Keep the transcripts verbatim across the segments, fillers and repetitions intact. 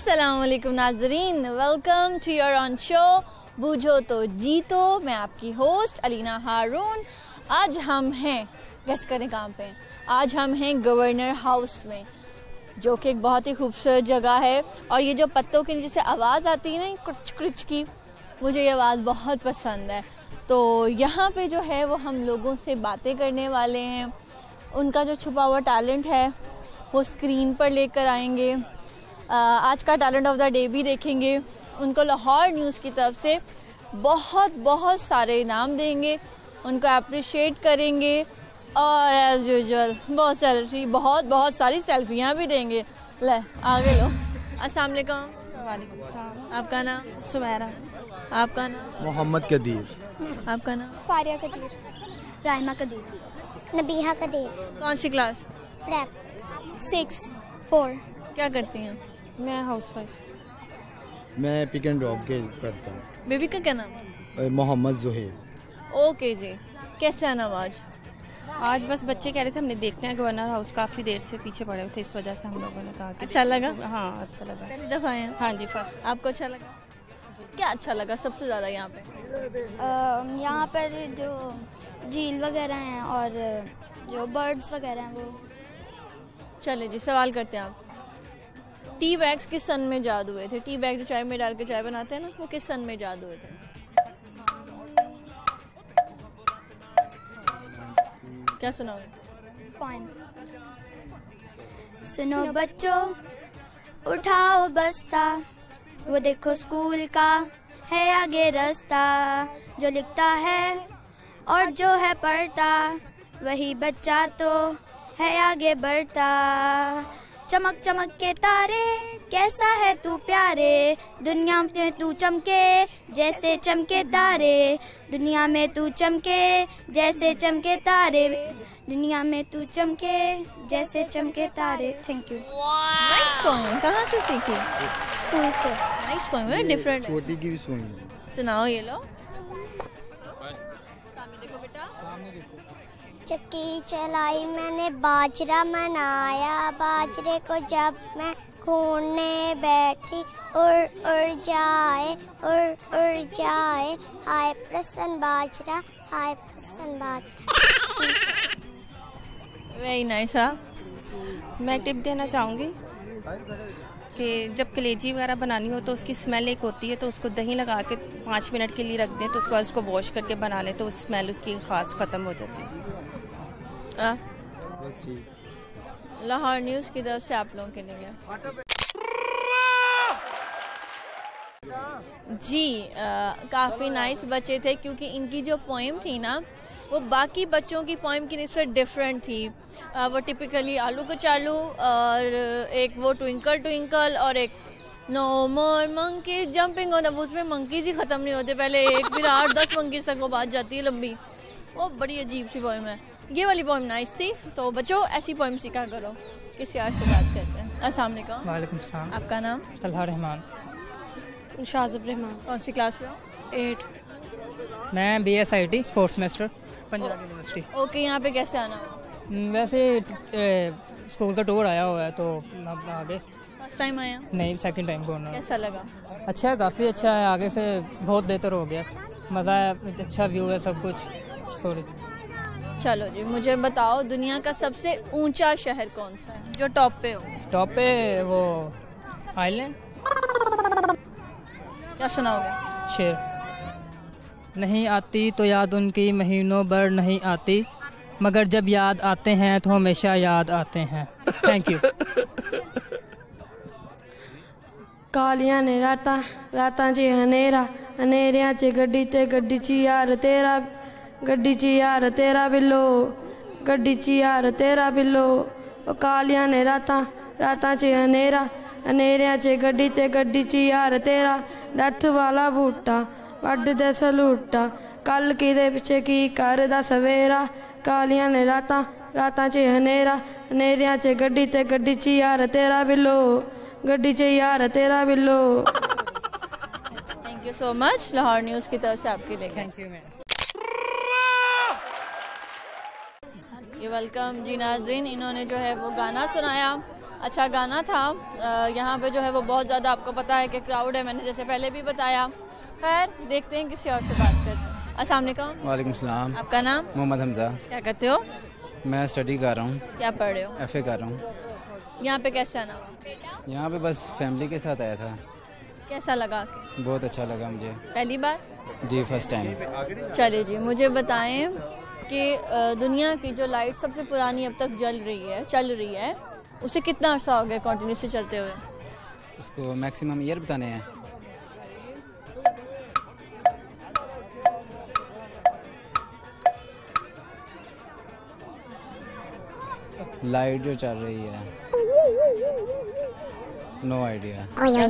अस्सलाम वालेकुम नाज़रीन, welcome to your own show बूझो तो जीतो। मैं आपकी होस्ट अलीना हारून। आज हम हैं, गेस करें कहाँ पे हैं? आज हम हैं गवर्नर हाउस में, जो कि एक बहुत ही खूबसूरत जगह है। और ये जो पत्तों के नीचे से आवाज़ आती है ना, कुछ कुछ की, मुझे ये आवाज़ बहुत पसंद है। तो यहाँ पे जो है वो हम लोगों से बातें करने वाले हैं, उनका जो छुपा हुआ टैलेंट है वो स्क्रीन पर लेकर आएंगे। आज का टैलेंट ऑफ द डे भी देखेंगे। उनको लाहौर न्यूज़ की तरफ से बहुत बहुत सारे इनाम देंगे, उनको अप्रिशिएट करेंगे और एज यूजुअल बहुत सारी बहुत बहुत सारी सेल्फियाँ भी देंगे। ले आगे लो। अस्सलाम वालेकुम। वालेकुम सलाम। आपका नाम? सुमैरा। आपका नाम? मोहम्मद कदीर। आपका नाम? फारिया कदीर। राइमा कदीर। नबीहा कदीर। कौन सी क्लास? रैप सिक्स फोर। क्या करती हैं? मैं हाउसवाइफ। मैं पिक एंड ड्रॉप के करता हूँ। बेबी का क्या नाम? मोहम्मद जुहेर। ओके जी, कैसे आना आज? आज बस बच्चे कह रहे थे हमने देखना है गवर्नर हाउस, काफ़ी देर से पीछे पड़े हुए थे, इस वजह से हम लोगों ने कहा कि अच्छा लगा? हाँ अच्छा लगा। पहली दफ़ा आए हैं? हाँ जी फर्स्ट। आपको अच्छा लगा? क्या अच्छा लगा सबसे ज़्यादा यहाँ पे? यहाँ पर जो झील वगैरह हैं और जो बर्ड्स वगैरह हैं वो। चले जी, सवाल करते हैं। आप टी बैग्स किस सन में इजाद हुए थे? टी बैग जो चाय में डाल के चाय बनाते हैं ना, वो किस सन में इजाद हुए थे? क्या सुनाओगे? पॉइंट। सुनो बच्चों, उठाओ बस्ता, वो देखो स्कूल का है आगे रास्ता। जो लिखता है और जो है पढ़ता, वही बच्चा तो है आगे बढ़ता। चमक चमक के तारे, कैसा है तू प्यारे, दुनिया में तू चमके जैसे चमके तारे। दुनिया में तू चमके जैसे चमके तारे, दुनिया में तू चमके जैसे चमके तारे। Thank you. Nice poem. कहाँ से सीखी? स्कूल से। नाइस पोएम है, डिफरेंट है। छोटी की भी सुनी। सुनाओ ये लो। सामने देखो बेटा। चक्की चलाई मैंने बाजरा मनाया, बाजरे को जब मैं खूनने बैठी, उड़ उड़ जाए उड़ उड़ जाए, हाय प्रसन्न बाजरा हाय प्रसन्न बाजरा। Very nice. हाँ, मैं टिप देना चाहूँगी कि जब कलेजी वगैरह बनानी हो तो उसकी स्मेल एक होती है, तो उसको दही लगा के पाँच मिनट के लिए रख दें, तो उसके बाद उसको वॉश करके बना लें तो स्मेल उसकी खास ख़त्म हो जाती है। आ? लाहौर न्यूज़ की तरफ से आप लोगों के लिए जी। काफ़ी नाइस बच्चे थे, क्योंकि इनकी जो पोएम थी ना, वो बाकी बच्चों की पोएम की निस्बत डिफरेंट थी। आ, वो टिपिकली आलू को चालू, और एक वो ट्विंकल ट्विंकल, और एक no more monkey jumping on the, उसमें मंकीज ही ख़त्म नहीं होते, पहले एक फिर आठ दस मंकीज तक वो बात जाती है लंबी। वो बड़ी अजीब सी पोएम है। ये वाली पोएम नाइस थी। तो बच्चों ऐसी पोएम सीखा करो। किसी और से बात करते हैं। अस्सलाम वालेकुम। वालेकुम सलाम। आपका नाम? तलहा रहमान। शाहज़ब रहमान। कौन सी क्लास में हो? एट। मैं B S I T fourth semester, Punjab university. Okay, यहाँ पे कैसे आना? वैसे ए, स्कूल का टूर आया हुआ है तो अब आगे। फर्स्ट टाइम आया? नहीं, सेकंड टाइम को। कैसा लगा? अच्छा है, काफ़ी अच्छा है, आगे से बहुत बेहतर हो गया, मज़ा है, अच्छा व्यू है, सब कुछ। सॉरी। चलो जी, मुझे बताओ दुनिया का सबसे ऊंचा शहर कौन सा है, जो टॉप पे हो? टॉप पे वो आइलैंड। क्या सुनाओगे? शेर। नहीं आती तो याद उनकी महीनों भर नहीं आती, मगर जब याद आते हैं तो हमेशा याद आते हैं। Thank you. कालियां ने रातां रातां च हनेरा, हनेरियां च गड्डी ते गड्डी च यार तेरा, गड्डी च यार तेरा बिल्लो, गड्डी च यार तेरा बिल्लो। ओ कालियां ने रातां रातां च हनेरा, हनेरियां च गड्डी ते गड्डी च यार तेरा। डैथ वाला बूटा वड्ड दे सलूटा, कल किदे पिछे की करदा सवेरा। कालियां ने रातां रातां च हनेरा, हनेरियां च गड्डी ते गड्डी च यार तेरा बिल्लो, गड्डी च यार तेरा Billo. Thank you so much. Lahore news की तरफ से आपके लिए थैंक यू मैम। ये वेलकम जी नाज़रीन। इन्होंने जो है वो गाना सुनाया अच्छा गाना था। यहाँ पे जो है वो बहुत ज़्यादा आपको पता है कि क्राउड है, मैंने जैसे पहले भी बताया। खैर देखते हैं किसी और से बात करते हैं। अस्सलाम वालेकुम। वालेकुम सलाम। आपका नाम? मोहम्मद हमजा। क्या करते हो? मैं स्टडी कर रहा हूँ। क्या पढ़ रहे हो? एफ ए कर रहा हूँ। यहाँ पे कैसे आना हुआ? यहाँ पे बस फैमिली के साथ आया था। कैसा लगा के? बहुत अच्छा लगा मुझे। पहली बार? जी फर्स्ट टाइम। चलिए जी, मुझे बताएं कि दुनिया की जो लाइट सबसे पुरानी अब तक जल रही है चल रही है उसे कितना अर्सा हो गया कंटिन्यूसली चलते हुए? उसको मैक्सिमम ईयर बताने हैं। लाइट जो चल रही है, नो आइडिया।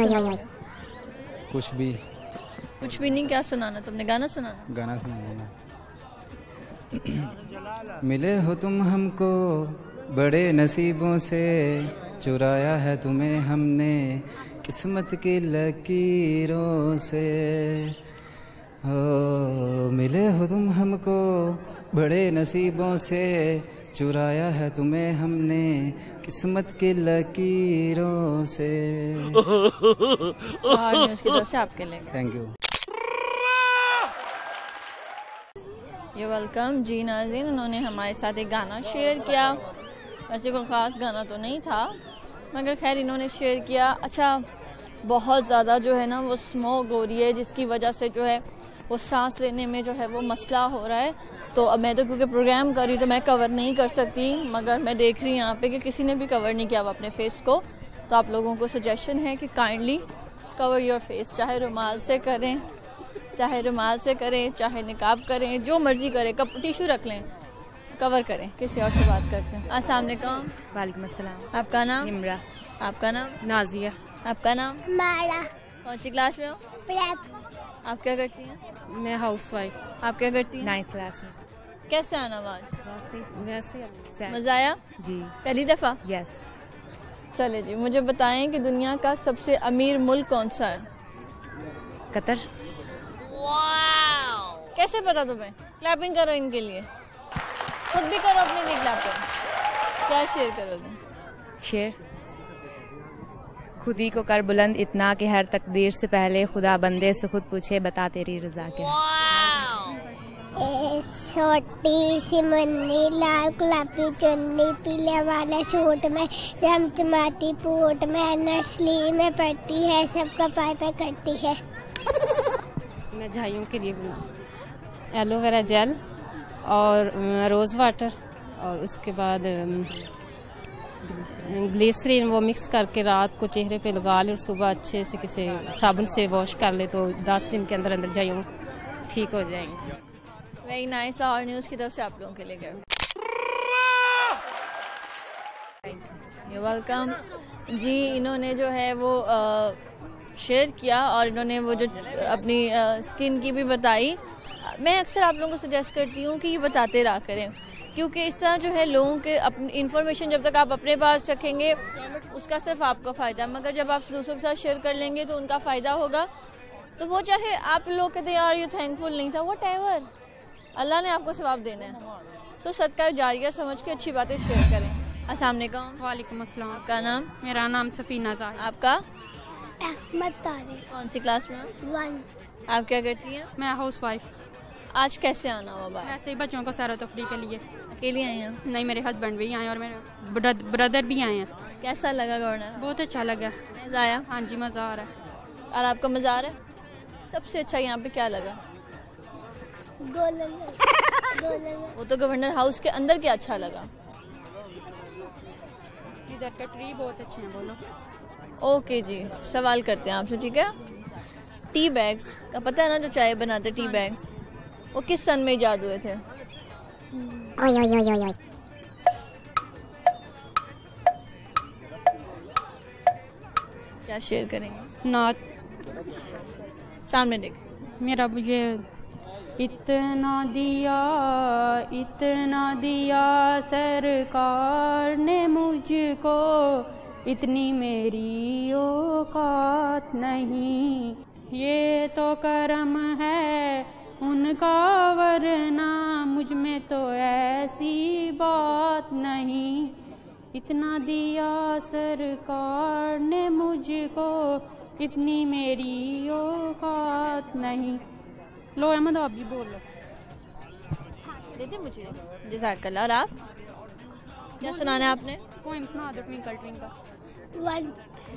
कुछ भी कुछ भी नहीं। क्या सुनाना तुमने? गाना सुनाना? गाना सुनाना। मिले हो तुम हमको बड़े नसीबों से, चुराया है तुम्हें हमने किस्मत की लकीरों से। हो मिले हो तुम हमको बड़े नसीबों से, चुराया है तुम्हें हमने किस्मत की लकीरों से। और न्यूज़ की तरफ से आपके लिए। Thank you. ये वेलकम जी नाज़रीन, उन्होंने हमारे साथ एक गाना शेयर किया। वैसे कोई ख़ास गाना तो नहीं था, मगर खैर इन्होंने शेयर किया। अच्छा, बहुत ज़्यादा जो है ना वो स्मोक हो रही है, जिसकी वजह से जो है वो सांस लेने में जो है वो मसला हो रहा है। तो अब मैं तो क्योंकि प्रोग्राम कर रही तो मैं कवर नहीं कर सकती, मगर मैं देख रही हूँ यहाँ पे कि किसी ने भी कवर नहीं किया हुआ अपने फेस को। तो आप लोगों को सजेशन है कि काइंडली कवर योर फेस, चाहे रुमाल से करें चाहे रुमाल से करें चाहे निकाब करें, जो मर्जी करें, कप टिशू रख लें, कवर करें। किसी और से बात करते हैं। अस्सलाम वालेकुम। वालेकुम अस्सलाम। आपका नाम? इमरा। आपका नाम? नाजिया। आपका नाम? मारा। कौन सी क्लास में हो? प्रेप। आप क्या करती हैं? मैं हाउस वाइफ। आप क्या करती हैं? नाइन्थ क्लास में। कैसे आना आज? वैसे मजा आया? जी। पहली दफा? यस। चले जी, मुझे बताएं कि दुनिया का सबसे अमीर मुल्क कौन सा है? कतर। कैसे पता तुम्हें? क्लैपिंग करो इनके लिए, खुद भी करो अपने लिए क्लैपिंग। क्या शेयर करोगे? शेर। खुदी को कर बुलंद इतना कि हर तकदीर से पहले खुदा बंदे से खुद पूछे बता तेरी रजा क्या है। छोटी सी मुन्नी लाल गुलाबी चुन्नी पीले वाला सूट में चमचमाती पूट में नर्सरी में पढ़ती है, सबका पाई पाई करती है। मैं झाइयों के लिए बना एलोवेरा जेल और रोज़ वाटर और उसके बाद ग्लिसरीन वो मिक्स करके रात को चेहरे पे लगा ले और सुबह अच्छे से किसी साबुन से वॉश कर ले तो दस दिन के अंदर अंदर झाइयों ठीक हो जाएंगे। Very nice. लाहौर न्यूज़ की तरफ से आप लोगों के लिए गए। यू वेलकम जी। इन्होंने जो है वो शेयर किया और इन्होंने वो जो अपनी स्किन की भी बताई। मैं अक्सर आप लोगों को सजेस्ट करती हूँ कि ये बताते रहा करें, क्योंकि इस तरह जो है लोगों के अपनी इन्फॉर्मेशन जब तक आप अपने पास रखेंगे उसका सिर्फ आपको फ़ायदा, मगर जब आप दूसरों के साथ शेयर कर लेंगे तो उनका फ़ायदा होगा। तो वो चाहे आप लोग कहते यार ये थैंकफुल नहीं था, वट एवर, अल्लाह ने आपको सवाब देना है। तो सदका जारिया समझ के अच्छी बातें शेयर करें। अस्सलाम वालेकुम। वालेकुम अस्सलाम। आपका नाम? मेरा नाम सफीना ज़ाहिद। आपका? अहमद तारिक। कौन सी क्लास में? वन। आप क्या करती हैं? मैं हाउस वाइफ। आज कैसे आना हुआ बाहर? ऐसे ही बच्चों को सैर तफरी के लिए। अकेली आई हैं? नहीं, मेरे हस्बैंड भी आए हैं और मेरे ब्रदर भी आए हैं। कैसा लगा गवर्नर? बहुत अच्छा लगा। मज़ा आया? हाँ जी, मज़ा आ रहा है। और आपको मज़ा आ रहा है? सबसे अच्छा यहाँ पे क्या लगा? गोलन गोलन। वो तो गवर्नर हाउस के अंदर क्या अच्छा लगा? इधर का ट्री बहुत अच्छे हैं। बोलो। ओके जी, सवाल करते हैं आपसे, ठीक है? टी बैग्स का पता है ना, जो चाय बनाते टी बैग, वो किस सन में इजाद हुए थे? ओय ओय ओय ओय। क्या शेयर करेंगे? नात सामने देख। मेरा ये इतना दिया इतना दिया सरकार ने मुझको, इतनी मेरी औकात नहीं, ये तो करम है उनका वरना मुझ में तो ऐसी बात नहीं, इतना दिया सरकार ने मुझको, इतनी मेरी औकात नहीं। लो अहमद आप भी बोल लो। देते मुझे जज़ाकल्लाह। और आप क्या सुनाना है आपने? पोएम सुना दो twinkle twinkle. One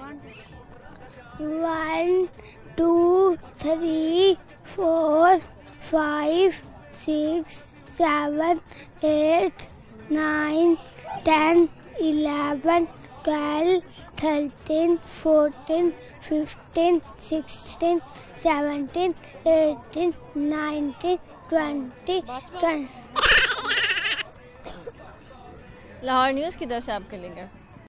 one two three four five six seven eight nine ten eleven twelve thirteen fourteen fifteen sixteen seventeen eighteen nineteen twenty twenty. Lahore news की तरफ से आपके लिए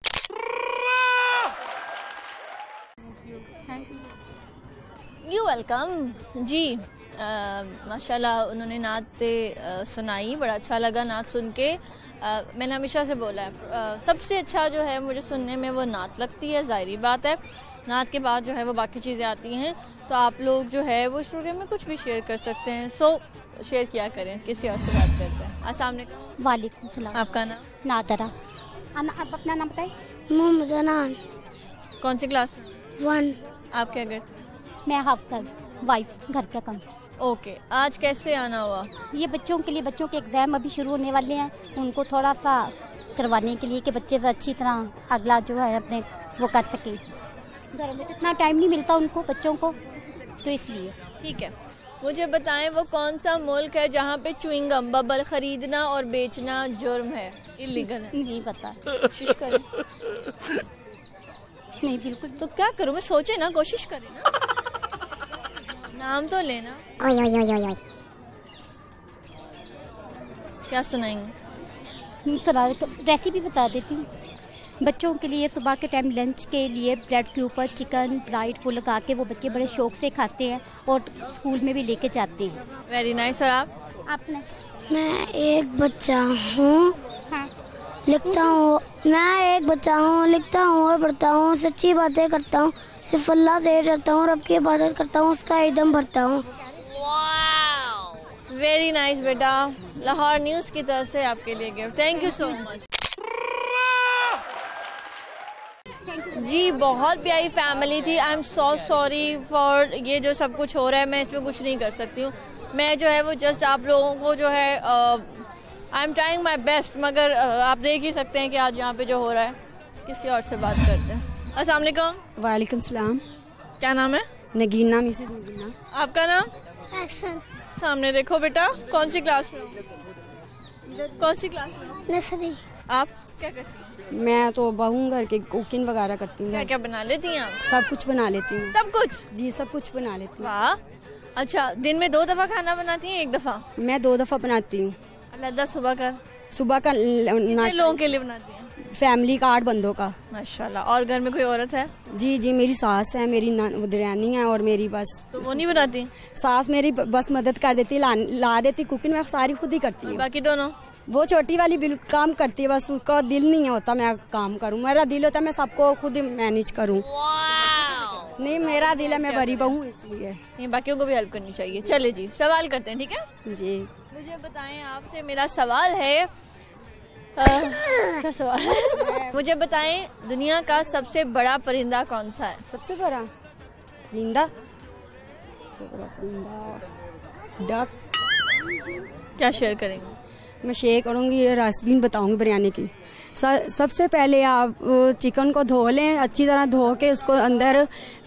यू वेलकम जी। आ, माशाल्लाह उन्होंने नात आ, सुनाई, बड़ा अच्छा लगा नात सुन के। आ, मैंने हमेशा से बोला है आ, सबसे अच्छा जो है मुझे सुनने में वो नात लगती है, ज़ाहिरी बात है। नात के बाद जो है वो बाकी चीज़ें आती हैं, तो आप लोग जो है वो इस प्रोग्राम में कुछ भी शेयर कर सकते हैं, सो शेयर किया करें। किसी और से बात करते हैं। अस्सलाम वालेकुम। वालेकुम सलाम। आपका नाम? नादरा। आप अपना नाम बताएं। मोहम्मद अनान। कौन सी क्लास में? वन। आप क्या करते? मैं हाफसा वाइफ, घर का काम। ओके, आज कैसे आना हुआ? ये बच्चों के लिए, बच्चों के एग्जाम अभी शुरू होने वाले हैं, उनको थोड़ा सा करवाने के लिए कि बच्चे अच्छी तरह अगला जो है अपने वो कर सकें। घर में इतना टाइम नहीं मिलता उनको, बच्चों को, तो इसलिए। ठीक है, मुझे बताएं वो कौन सा मुल्क है जहाँ पे च्युइंगम बबल खरीदना और बेचना जुर्म है, इलीगल है? नहीं पता। कोशिश करें। नहीं बिल्कुल। तो क्या करूँ मैं? सोचे ना, कोशिश करें ना। नाम तो लेना। ओय ओय ओय ओय। क्या सुनाएंगे? सुना रेसिपी बता देती हूँ। बच्चों के लिए सुबह के टाइम लंच के लिए ब्रेड के ऊपर चिकन फ्राइड वो लगा के वो बच्चे बड़े शौक से खाते हैं और स्कूल में भी लेके जाते हैं। Very nice. और आप? आपने? मैं एक बच्चा हूँ। हाँ। लिखता हूँ। मैं एक बच्चा हूँ, लिखता हूँ और पढ़ता हूँ, सच्ची बातें करता हूँ, सिर्फ अल्लाह से डरता हूँ, रब की इबादत करता हूँ, उसका एकदम भरता हूँ। वेरी नाइस बेटा। लाहौर न्यूज़ की तरफ से आपके लिए gift. Thank you so much जी। बहुत प्यारी फैमिली थी। I am so sorry for ये जो सब कुछ हो रहा है, मैं इसमें कुछ नहीं कर सकती हूँ। मैं जो है वो जस्ट आप लोगों को जो है I am trying my best, मगर uh, आप देख ही सकते हैं कि आज यहाँ पे जो हो रहा है। किसी और से बात करते हैं। अस्सलाम वालेकुम। वालेकुम सलाम। क्या नाम है? नगीना, मिसेस नगीना। आपका नाम? एहसन। सामने देखो बेटा। कौन सी क्लास में हो? कौन सी क्लास में हो? नर्सरी। आप क्या करती हैं? मैं तो बहू घर के कुकिंग वगैरह करती हूँ। क्या क्या बना लेती हैं आप? सब कुछ बना लेती हूँ। सब कुछ? जी सब कुछ बना लेती हूँ। वाह। अच्छा, दिन में दो दफा खाना बनाती हैं? एक दफा? मैं दो दफा बनाती हूँ। अलग सुबह का? सुबह का नाश्ता। लोगों के लिए बनाती हैं? फैमिली का, आठ बंदों का। माशाल्लाह। और घर में कोई औरत है? जी जी, मेरी सास है, मेरी दरियानी है और मेरी बस। तो वो नहीं बनाती? सास मेरी बस मदद कर देती, ला, ला देती, कुकिंग मैं सारी खुद ही करती हूँ। बाकी दोनों? वो छोटी वाली बिल्कुल काम करती है, बस उसका दिल नहीं होता मैं काम करूं। मेरा दिल होता है मैं सबको खुद मैनेज करूं। नहीं, मेरा दिल है मैं बड़ी बहू, इसलिए। नहीं, बाकियों को भी हेल्प करनी चाहिए। चले जी, सवाल करते हैं, ठीक है जी। मुझे बताएं, आपसे मेरा सवाल है आ, क्या सवाल है? मुझे बताएं दुनिया का सबसे बड़ा परिंदा कौन सा है? सबसे बड़ा परिंदा? सबसे बड़ा परिंदा डक। क्या शेयर करेंगे? मैं शेयर करूँगी, रेसिपी बताऊँगी बिरयानी की। सबसे पहले आप चिकन को धो लें, अच्छी तरह धो के उसको अंदर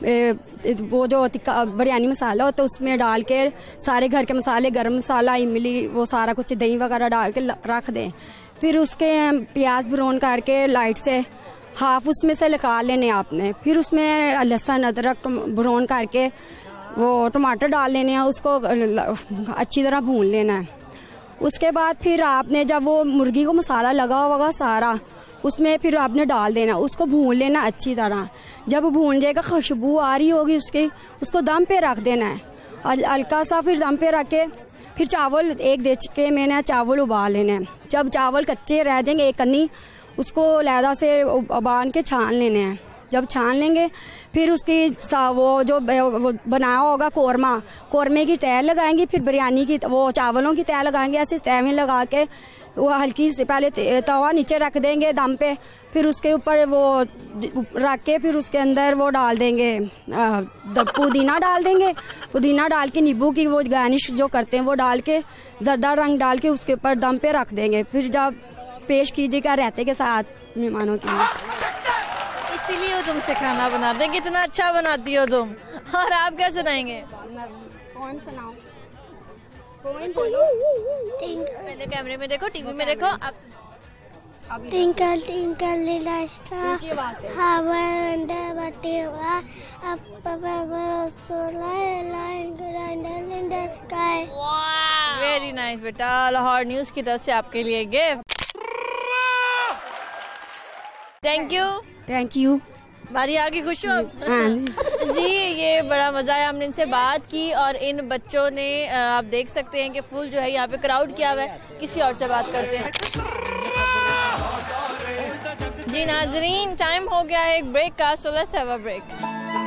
वो जो बिरयानी मसाला होता है उसमें डाल के सारे घर के मसाले, गरम मसाला, इमली, वो सारा कुछ, दही वगैरह डाल के रख दें। फिर उसके प्याज ब्राउन करके लाइट से हाफ उसमें से निकाल लेने आपने। फिर उसमें लहसुन अदरक ब्राउन करके वो टमाटर डाल लेने हैं, उसको अच्छी तरह भून लेना है। उसके बाद फिर आपने जब वो मुर्गी को मसाला लगा होगा सारा, उसमें फिर आपने डाल देना, उसको भून लेना अच्छी तरह। जब भून जाएगा, खुशबू आ रही होगी उसकी, उसको दम पे रख देना है हल्का सा। फिर दम पे रख के फिर चावल एक देख के मैंने चावल उबाल लेने हैं। जब चावल कच्चे रह जाएंगे एक कन्नी, उसको लैदा से उबाल के छान लेने हैं। जब छान लेंगे फिर उसकी वो जो वो बनाया होगा कोरमा, कोरमे की तय लगाएंगे, फिर बिरयानी की वो चावलों की तय लगाएंगे। ऐसे तय में लगा के वो हल्की से पहले तवा नीचे रख देंगे दम पे, फिर उसके ऊपर वो रख के फिर उसके अंदर वो डाल देंगे, पुदीना डाल देंगे, पुदीना डाल के नींबू की वो गार्निश जो करते हैं वो डाल के जर्दा रंग डाल के उसके ऊपर दम पे रख देंगे, फिर जब पेश कीजिएगा रायते के साथ मेहमानों के लिए। इसीलिए वो तुमसे खाना बनाते हैं, कितना अच्छा बनाती हो तुम। और आप क्या सुनाएंगे? कौन सुनाओ? पहले कैमरे में देखो, टीवी में देखो। आप Twinkle twinkle little star, how wonder what you are, up above so line under in the sky. Very nice बेटा। लाहौर न्यूज की तरफ से आपके लिए gift. Thank you. Thank you. बारी आगे, खुश हो जी। ये बड़ा मजा आया, हमने इनसे बात की और इन बच्चों ने आप देख सकते हैं कि फुल जो है यहाँ पे क्राउड किया हुआ है। किसी और से बात करते हैं। जी नाजरीन, टाइम हो गया है एक ब्रेक का, so let's have a break.